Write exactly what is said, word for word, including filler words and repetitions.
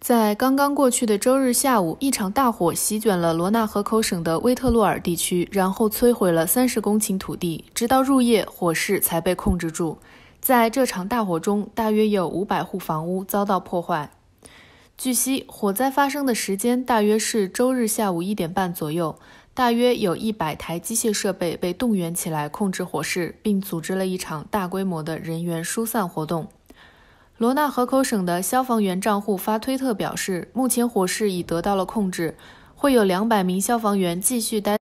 在刚刚过去的周日下午，一场大火席卷了罗纳河口省的威特洛尔地区，然后摧毁了三十公顷土地，直到入夜，火势才被控制住。在这场大火中，大约有五百户房屋遭到破坏。据悉，火灾发生的时间大约是周日下午一点半左右，大约有一百台机械设备被动员起来控制火势，并组织了一场大规模的人员疏散活动。罗纳河口省的消防员账户发推特表示，目前火势已得到了控制，会有两百名消防员继续待